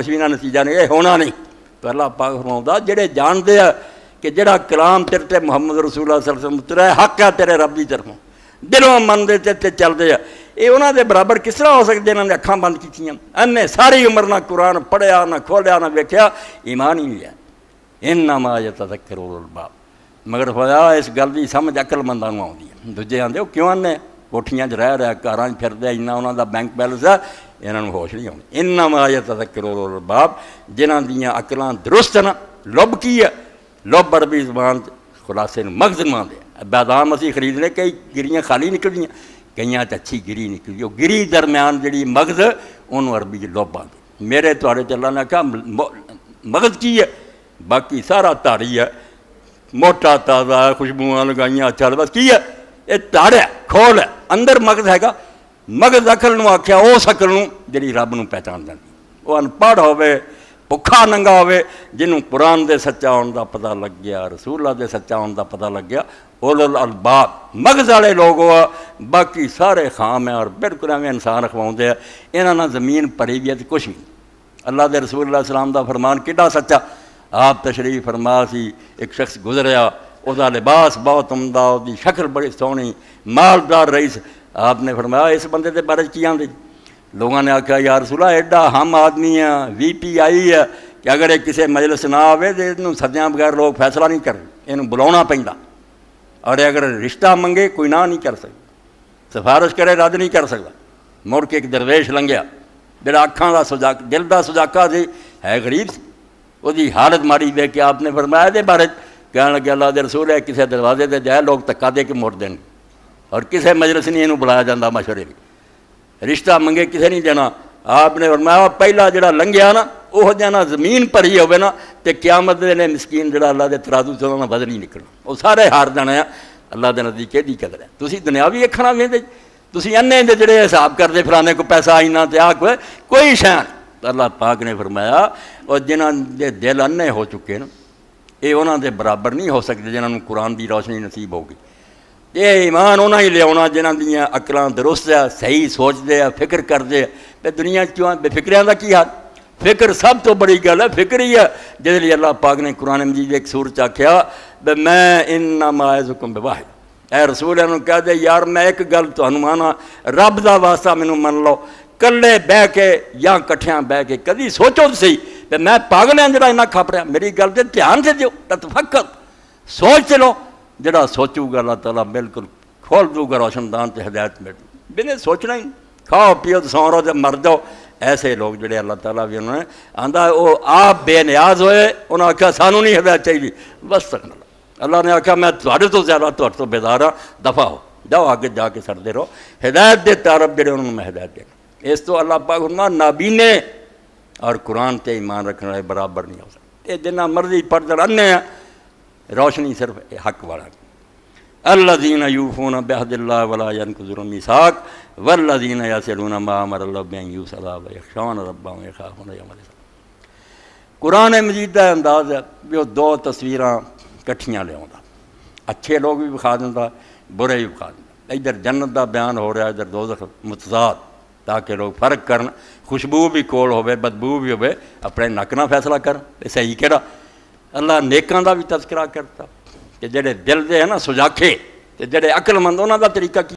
کچھ بھی نہ نتیجہ نہیں، یہ ہونا نہیں۔ تو اللہ پاک فرماؤں جڑے جانتے ہیں کہ جڑا کلام تیرے تے محمد رسول اللہ صلی اللہ علیہ وسلم اترا ہے حق ہے تیرے رب دی طرفوں، دلوں منتے تے چلتے ہیں، یہ انہوں دے برابر کس طرح ہو سکتے انہوں نے اکھاں بند کیتیاں، انہیں ساری عمر نہ قرآن پڑھیا نہ کھولیا نہ ویکھیا، ایمان ہی نہیں لیا۔ انما یتذکر اولو الالباب، مگر خدا اس گل دی سمجھ عقل منداں نوں آؤندی ہے۔ دوجے آندے وہ کیوں آنے کوٹھیاں رہ رہا گھراں پھردے انہاں انہاں دا بینک بیلنس ہے، انہاں نوں ہوش نہیں آؤندی۔ انما یتذکر اولو الالباب، جنہاں دیاں عقلاں درست نا۔ لب کی ہے؟ لب عربی زبان خلاصے نوں مغز نوں آندے، بادام اسی خریدنے کئی گریاں خالی نکلدیاں، کئیاں تے اچھی گری نکلی، وہ گری درمیان جڑی مغز انہوں عربی لب آندے۔ میرے تہاڈے تے اللہ نے کہا مغز کی ہے؟ باقی سارا تاڑی ہے، موٹا تازہ ہے، خوشبوئاں لگائیاں اچھا، بس کی ہے؟ یہ تاڑ ہے، کھول ہے، اندر مغز ہے گا۔ مغز عقل نوں آکھیا اس عقل نوں جڑی رب نوں پہچان دیندی، وہ ان پڑھ ہوے، بھکھا ننگا ہوے، جنوں قرآن دے سچا ہون دا پتہ لگ گیا، رسول اللہ دے سچا ہون دا پتہ لگ گیا، اولو الالباب مغز والے لوگ ہوا، باقی سارے خام ہیں اور بالکل ایویں انسان اخواؤندے ہیں، انہاں نال زمین پڑھی گئی تے کچھ نہیں۔ اللہ دے رسول اللہ علیہ وسلم دا فرمان کڈا سچا، آپ تشریف فرما سی، ایک شخص گزریا، او دا لباس بہت عمدہ، او دی شکل بڑی سونی، مالدار رئیس، آپ نے فرمایا اس بندے دے بارے کی آندے؟ لوگوں نے آکھا یا رسول اللہ ایڈا ہم آدمی ہیں، وی پی آئی ہے کہ اگر یہ کسی مجلس نہ آوے تو انہوں سدیاں بغیر لوگ فیصلہ نہیں کرتے، انہوں بلاونا پیندا، اور اگر رشتہ منگے کوئی نہ نہیں کر سکتا، سفارش کرے رد نہیں کر سکتا۔ مڑ کے ایک درویش لنگیا جڑا اکھاں دا سجاک دل دا سجاکا سی، ہے غریب سی، وہ دی حالت ماڑی دے کے آپ نے فرمایا دے بارے کہنے لگے اللہ دے رسول ہے کسی دروازے تے جائے لوگ تکا دے کے موڑ دیں، اور کسی مجلس نہیں انہوں بلایا جاندہ مشورے بھی، رشتہ منگے کسے نہیں دینا۔ آپ نے فرمایا پہلا جڑا لنگیا نا وہ جانا زمین پر ہی ہوئے نا تے قیامت دے نے مسکین جڑا اللہ دے ترازو سے انہوں نے وزن نہیں نکلنا، وہ سارے ہار جانا ہے۔ اللہ دے نزدیک دی قدر ہے۔ تسی دنیاوی ویکھنا ویندے، تسی انے دے جڑے حساب کردے فلانے کو پیسہ آئینا تے آ کوئی شے نہیں۔ اللہ پاک نے فرمایا اور جنہاں دے دل انے ہو چکے نا یہ انہاں دے برابر نہیں ہو سکتے جنہاں نوں قرآن دی روشنی نصیب ہوگی۔ یہ ایمان انہاں ہی لیاؤنا جنہاں دیاں عقلاں درست ہے، صحیح سوچدے ہیں، فکر کردے ہیں۔ دنیا کیوں بے فکریاں دا کی حال؟ فکر سب تو بڑی گل ہے، فکر ہی ہے جس لیے اللہ پاک نے قرآن مجید ایک سورت آکھیا میں انما اعظکم بواحد، اے رسول انہوں کہہ دے یار میں ایک گل تانوں مانا، رب دا واسطہ مینوں من لو، کلے بہ کے یا کٹھیاں بہ کے کدی سوچو تو صحیح کہ میں پاگل ہاں جڑا انہاں کھپ رہا، میری گل تے دھیان سے دیو، تفکر سوچ تے لو، جڑا سوچو گا اللہ تعالیٰ بالکل کھول دوں گا روشن دان تے ہدایت مل بنے سوچنا ہی، کھاؤ پیو تو سو رہو جب مر جاؤ۔ ایسے لوگ جڑے اللہ تعالیٰ بھی انہوں نے آندھا وہ آپ بے نیاز ہوئے، انہوں نے آکھا سانوں نہیں ہدایت چاہیے، بس تک اللہ نے آکھا میں تھوڑے تو زیادہ تھوڑے تو بیدار ہاں، دفع ہو جاؤ آگے جا کے سردے رہو، ہدایت دے طرف جڑے انہوں نے میں ہدایت دینا۔ اس تو اللہ پاک فرمایا نابینے اور قرآن تے ایمان رکھنے والے برابر نہیں ہو سکتے، یہ جنہ مرضی پڑھ انے ہیں، روشنی صرف حق والا۔ الذین یوفون بعہد اللہ ولا ینقضون المیثاق والذین یصلون ما امر اللہ بہ ان یوصل ویخشون ربهم ویخافون یوما الحساب۔ قرآن مجید کا انداز ہے بھی وہ دو تصویراں کٹھیاں لے آਉਂدا، اچھے لوگ بھی بکھا دیندا، برے بھی بکھا دیندا، ادھر جنت دا بیان ہو رہا ہے، ادھر دوزخ متضاد، تاکہ لوگ فرق کرن، خوشبو بھی کول ہوئے بدبو بھی ہوئے، اپنے نک نہ فیصلہ کرن صحیح کہڑا۔ اللہ نیکاں دا بھی تذکرہ کرتا کہ جڑے دل دے ہیں نا سجاکھے تے جڑے عقل مند انہاں دا طریقہ کی